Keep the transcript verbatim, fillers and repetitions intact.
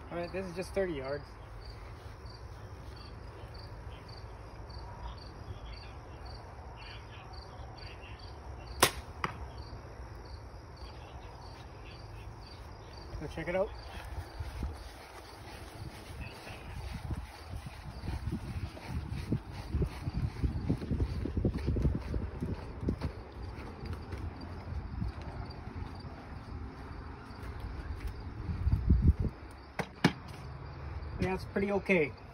Alright, this is just thirty yards. Go check it out. Yeah, it's pretty okay.